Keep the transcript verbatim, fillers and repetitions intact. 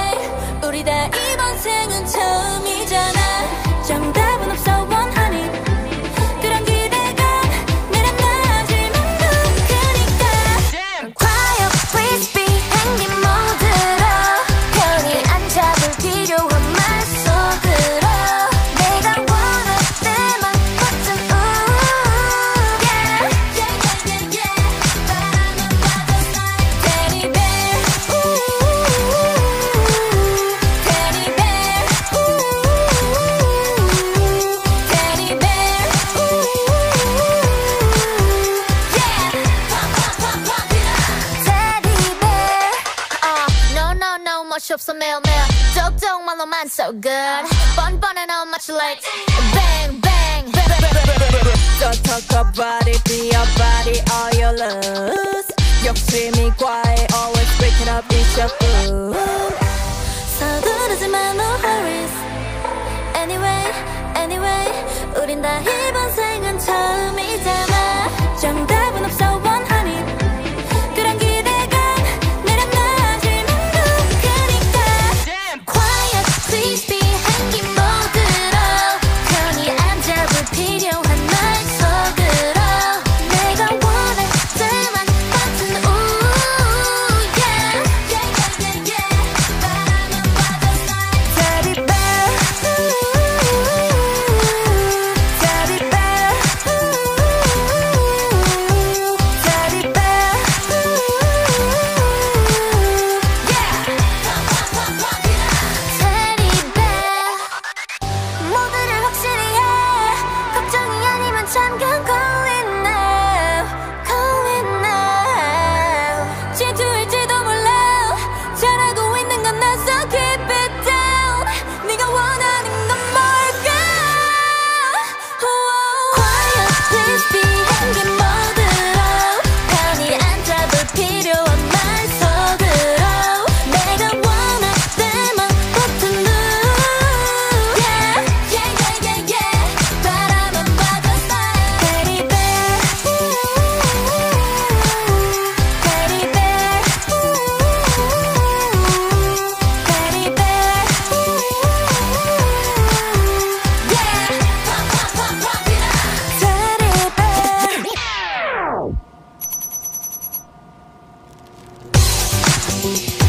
Anyway 우리 다 이번 생은 처음이잖아. 정답은 없어 원하니 그런 기대가 내려 나질만 누구니까. Quiet please be 행긴 모드로 편히 안 잡을 필요한 말 속으로 내가 원할 때만 버튼 우 yeah yeah yeah yeah 바라만 봐도 like teddy bear teddy bear teddy bear yeah teddy bear uh no no no 멋이 없어 매일매일 똑똑말로만 so good 뻔뻔해 no much like bang bang Don't talk about it, be about it, all your love. 욕심이 과해, always breaking up each your food. 서두르지 마 no hurries. Anyway anyway 우린 다 이번 생은 처음이잖아. 정답은 없어 원하니 그런 기대가 내려 나질만 누구니까. Quiet please be 행긴 모드로 편히 안 잡을 필요한 말 속으로 내가 원할 때만 버튼 우 yeah yeah yeah yeah yeah 바라만 봐도 like teddy bear teddy bear teddy bear yeah teddy bear 모두를 확실히 해. 걱정이 아니면 잠깐 call it now call it now. 질투일지도 몰라 잘 알고 있는 건 나 so keep it down. 네가 원하는 건 뭘까. Quiet please be 행긴 모드로 편히 안 잡을 필요한 말 속으로 내가 원할 때만 버튼 누 yeah yeah yeah yeah yeah 바라만 봐도 like teddy bear teddy bear teddy bear yeah teddy bear